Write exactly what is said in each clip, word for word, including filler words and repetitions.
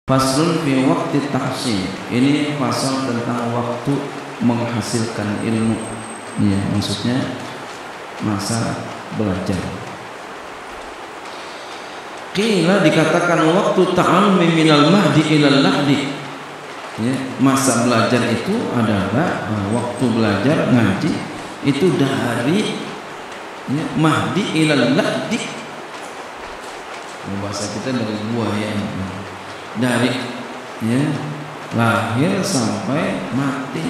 Faslun fi waqti tahsin. Ini pasal tentang waktu menghasilkan ilmu. Ya, maksudnya masa belajar. Qila dikatakan waktu ta'allumi minal mahdi ilal lahdi. Ya, masa belajar itu adalah uh, waktu belajar ngaji itu dari ya, mahdi ilal lahdi. Bahasa kita dari buah ya. Dari ya, lahir sampai mati.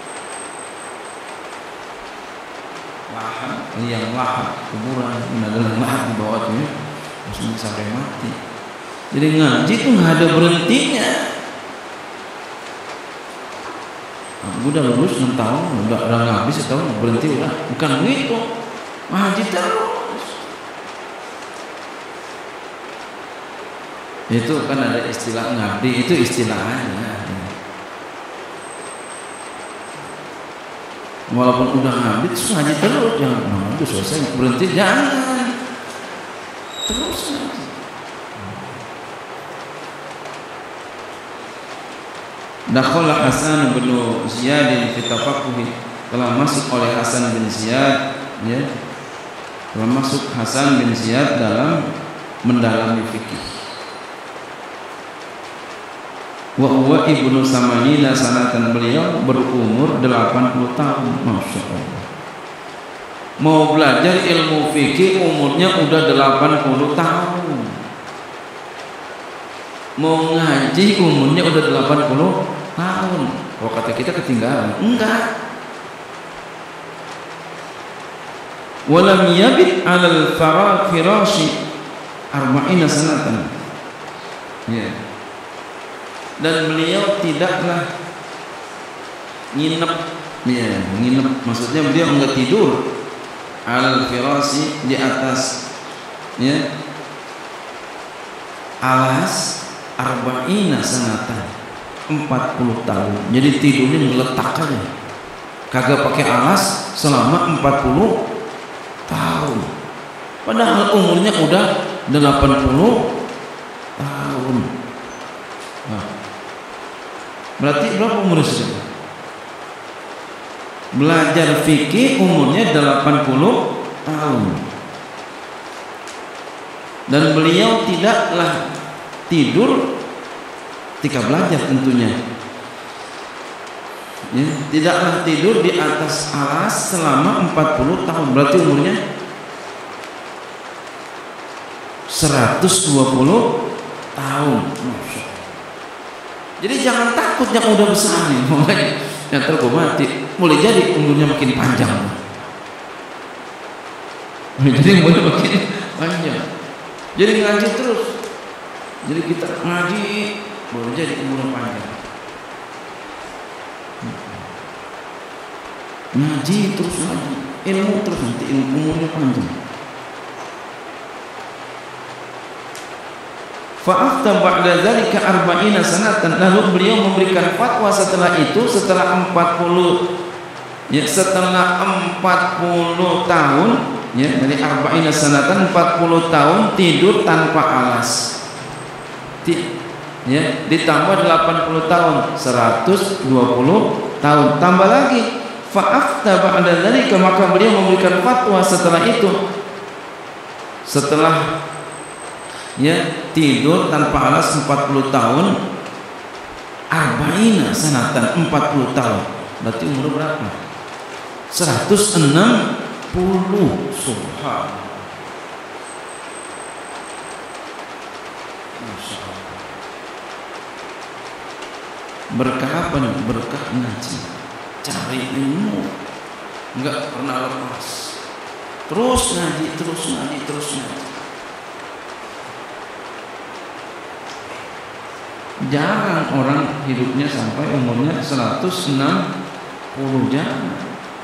Lahan, yang lahan, kuburan, adalah lahan di bawah itu ya, maksudnya sampai mati. Jadi ngaji itu nggak ada berhentinya. Nah, udah lulus enam tahun, udah udah nggak habis setahun berhenti udah, bukan begitu. Ngaji terus. Itu kan ada istilah ngabdi, itu istilahnya. Walaupun udah ngabdi terus ngaji terus, jangan nah, itu selesai berhenti, jangan terus. Dakhala Hasan bin Ziyad fi tafaqquh, telah masuk oleh Hasan bin Ziyad ya, telah masuk Hasan bin Ziyad dalam mendalami fikih. Wa huwa ibnu samanina sanatan, beliau berumur delapan puluh tahun. Masya Allah, mau belajar ilmu fikih umurnya udah delapan puluh tahun, mau ngaji umurnya udah delapan puluh tahun. Kalau kata kita ketinggalan, enggak. Walam yabit alal firashi arba'ina sanatan ya, dan beliau tidaklah nginep ya, nginep maksudnya beliau enggak tidur al firasi, di atas ya alas arba'ina sanatan, empat puluh tahun. Jadi tidurnya ngeletak aja, kagak pakai alas selama empat puluh tahun, padahal umurnya udah delapan puluh tahun. Nah, berarti berapa umur sudah? Belajar fikih umurnya delapan puluh tahun. Dan beliau tidaklah tidur ketika belajar tentunya. Ya, tidaklah tidur di atas alas selama empat puluh tahun. Berarti umurnya seratus dua puluh tahun. Jadi jangan takut yang udah besar nih, makanya yang terus mati, mulai jadi umurnya makin panjang. Jadi umurnya makin panjang. Jadi ngaji terus. Jadi kita ngaji boleh jadi umurnya panjang. Ngaji terus ngaji, ilmu terus nanti ilmu umurnya panjang. Fa'afta ba'da dzalika arba'ina sanatan, lalu beliau memberikan fatwa setelah itu, setelah empat puluh ya, setelah empat puluh tahun ya, dari arba'ina sanatan empat puluh tahun tidur tanpa alas. Ya, ditambah delapan puluh tahun, seratus dua puluh tahun, tambah lagi fa'afta ba'da dzalika, maka beliau memberikan fatwa setelah itu, setelah ya tidur tanpa alas empat puluh tahun, arba'ina sanatan, empat puluh tahun, berarti umur berapa? seratus enam puluh. Subhanallah. Masya Allah. Berkah apa nih? Berkah ngaji, cari ilmu, enggak pernah lepas, terus ngaji, terus ngaji, terus ngaji. Jarang orang hidupnya sampai umurnya seratus enam puluh, jarang.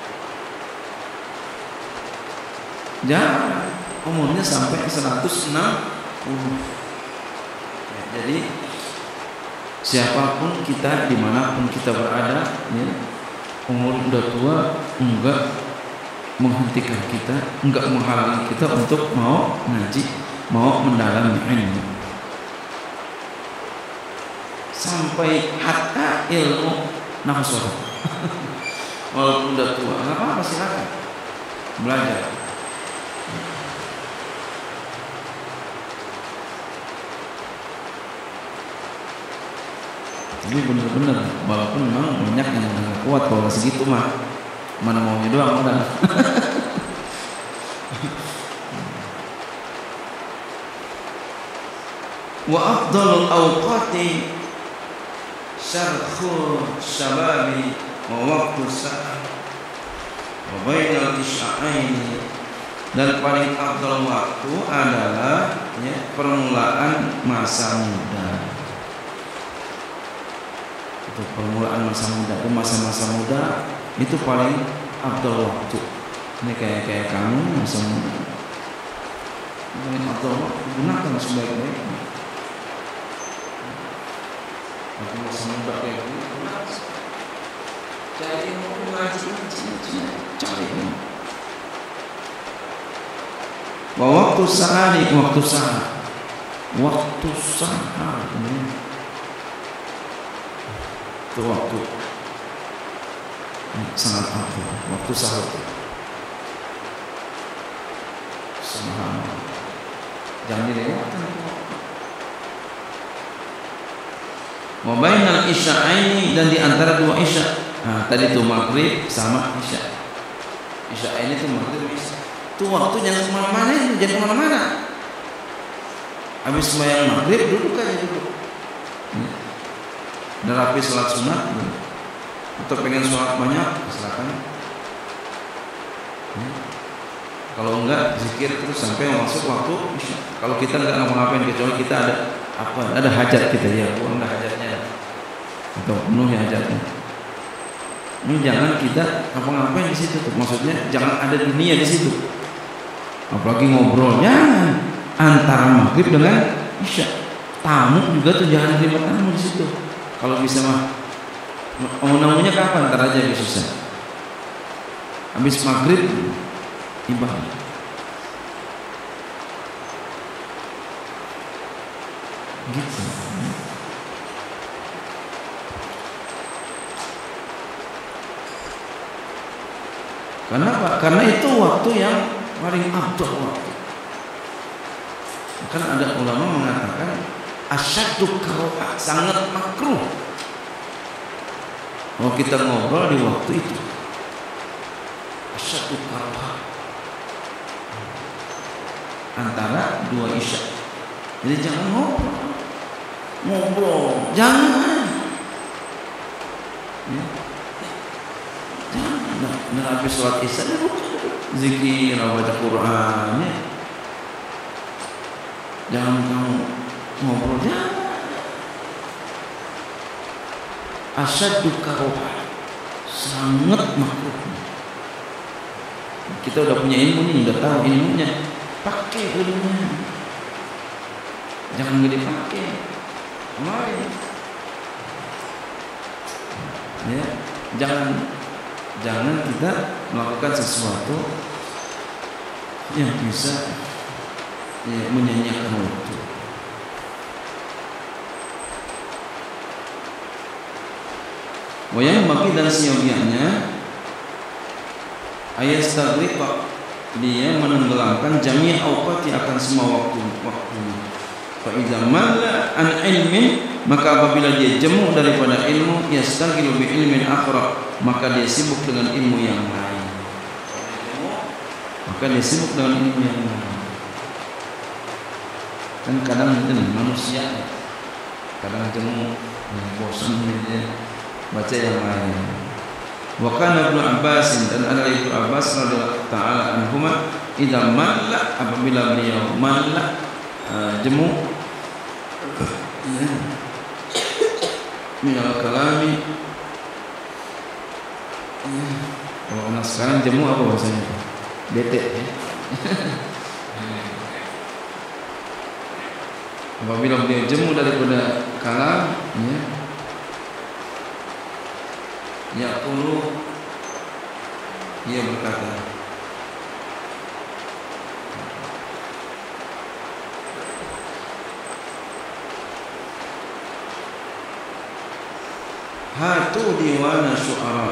Jarang umurnya sampai seratus enam puluh. Ya, jadi siapapun kita, dimanapun kita berada ya, umur udah tua enggak menghentikan kita, enggak menghalangi kita untuk mau ngaji, mau mendalami ilmu. sampai hatta ilmu nafsu. Walaupun udah tua, nggak apa-apa, silakan belajar. Ini benar-benar, walaupun memang banyak yang nggak kuat kalau segitu mah, mana maunya doang udah. Wa afdalul awqati syarkhul syababi wa waqtu sa'ah wa bainal isya'aini, dan paling afdal waktu adalah ya, permulaan masa muda. Itu permulaan masa muda, itu masa-masa muda itu paling afdal waktu. Ini kayak kayak kamu masa muda, paling afdal waktu, gunakan sebaik-baiknya. Aku masa muda kayak gini, cari ilmu, ngaji, cari ilmu. Wa waktu sahari, waktu sahar, waktu sahar ini itu waktu sangat afdal, waktu sahur. Subhanallah, jangan dilewatkan. Wa bainal isya'aini, dan di antara dua isya. Nah, tadi itu maghrib sama isya. Isya'aini itu maghrib isya. Itu waktu jangan kemana-mana, jangan kemana-mana. Habis sembahyang maghrib duduk aja duduk. Dan rapi sholat sunat, atau pengen sholat banyak, silakan. Kalau enggak, zikir terus sampai masuk waktu isya. Kalau kita enggak ngapa-ngapain kecuali kita ada apa? Ada hajat kita ya, bukan ada hajatnya atau penuh hajatnya. Ini jangan kita ngapa-ngapain di situ. Maksudnya jangan ada dunia di situ. Apalagi ngobrol, jangan. Antara maghrib dengan isya. Tamu juga tuh jangan terima tamu di situ. Kalau bisa mah, mau namunya kapan? Ntar aja bisa susah. Habis maghrib ibadah. Gitu. Karena apa? Karena itu waktu yang paling afdal waktu. Kan ada ulama mengatakan asyaddu karoha, sangat makruh kalau kita ngobrol di waktu itu. Asyaddu karoha antara dua isya. Jadi jangan ngobrol, ngobrol, jangan. Ya. Jangan. Nah, nah habis sholat isya zikir, baca Quran. Ya. Jangan kamu ngobrol, jangan. Asyaddu karoha, sangat makruh. Kita udah punya ilmu nih, udah tahu ilmunya, pakai ilmunya. Jangan gak dipakai. Kemarin. Ya, jangan jangan kita melakukan sesuatu yang bisa ya, menyanyiakan waktu. Wayang bagi dan siogianya ayat stagriqa, dia menenggelamkan jami' awqati, akan semua waktu waktunya. Fa idza malla an ilmin, maka apabila dia jemu daripada ilmu, yastaqilu bi ilmin akhar, maka dia sibuk dengan ilmu yang lain. Maka dia sibuk dengan ilmu yang lain. Kan kadang itu manusia kadang jemu bosan dia baca yang lain. Wa kana Ibnu Abbas, dan ada Ibnu Abbas radhiyallahu taala anhuma, idza malla, apabila beliau malla uh, jemu ya minal kalami ya. Kalau anak sekarang jemu apa bahasanya? Bete ya. Apabila beliau jemu daripada kalam ya, yaqulu, dia berkata, hatu diwana syu'ara,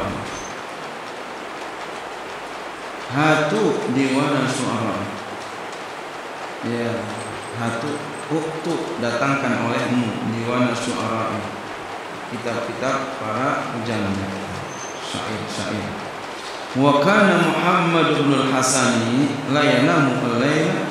hatu diwana syu'ara, ya hatu uktu datangkan olehmu diwana syu'ara, kitab-kitab para pujangga, syair-syair. Wa kana Muhammad bin al-Hasani la yanamu al-laila.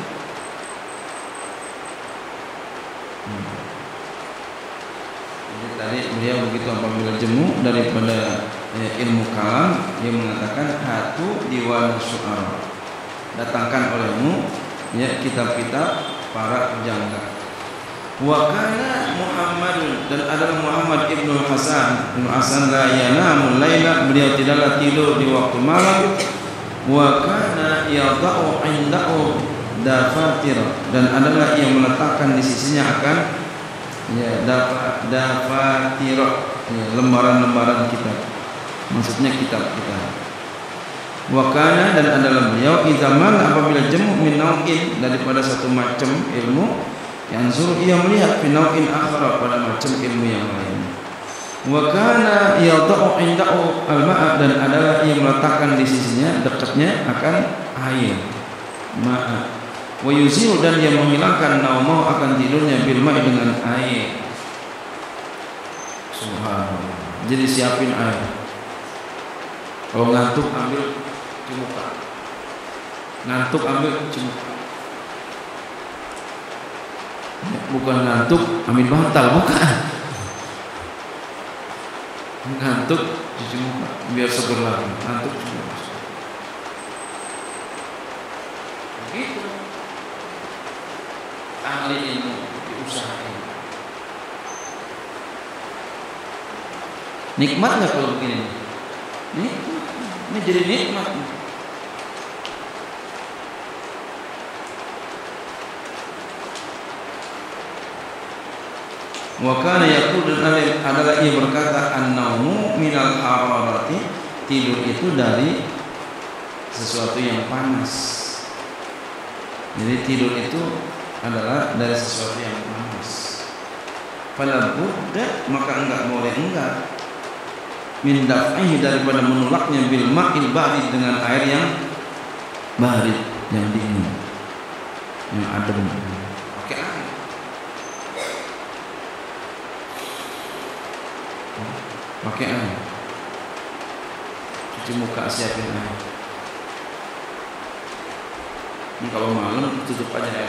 Jadi tadi beliau begitu apabila jemu daripada eh, ilmu kalam, dia mengatakan hatu diwan syu'ara, datangkan olehmu ya kitab-kitab para pujangga. Wa kana Muhammad, dan adalah Muhammad ibnu Hasan, ibnu Hasan la yanamu laila, beliau tidaklah tidur di waktu malam. Wa kana yadau indahu dafatir, dan adalah ia meletakkan di sisinya akan ya dafatir, ya, lembaran-lembaran kitab, maksudnya kitab-kitab. Wa kana, dan adalah beliau izaman apabila jemu min nau'in, daripada satu macam ilmu, yang suruh ia melihat finauin akhara, pada macam ilmu yang lain. Wa kana yadau indahu al-ma'a, dan adalah ia meletakkan di sisinya dekatnya akan air, ma'a. Wa yuzilu, dan dia menghilangkan naumau akan tidurnya bil ma'i, dengan air. Subhanallah. Jadi siapin air. Kalau ngantuk ambil cimukan, ngantuk ambil cimukan. Bukan ngantuk ambil bantal, bukan. Ngantuk cuci muka biar seger lagi. Ngantuk cuci muka. Begitu. Ahli ilmu diusahakan. Nikmat nggak kalau begini? Nikmat. Ini jadi nikmat. Wa kana yaqulu, adalah ia berkata, an-naumu minal hararati, tidur itu dari sesuatu yang panas. Jadi tidur itu adalah dari sesuatu yang panas. Fala budda, maka enggak boleh enggak min daf'ihi, daripada menolaknya bil ma'il barid, dengan air yang barid, yang dingin, yang adem. Pakai air. Pakai air, cuci muka, siapin air. Ini kalau malam tutup aja air,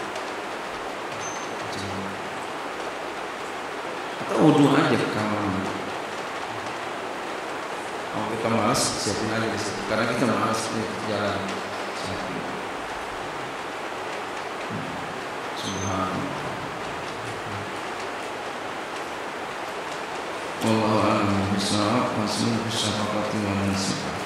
atau wudhu aja kalau kalau kita malas, siapin aja di situ. Karena kita malas nih, jalan, siapin. Subhanallah. Wallahu a'lam bishawab. Wassallallahu alaihi wasallam.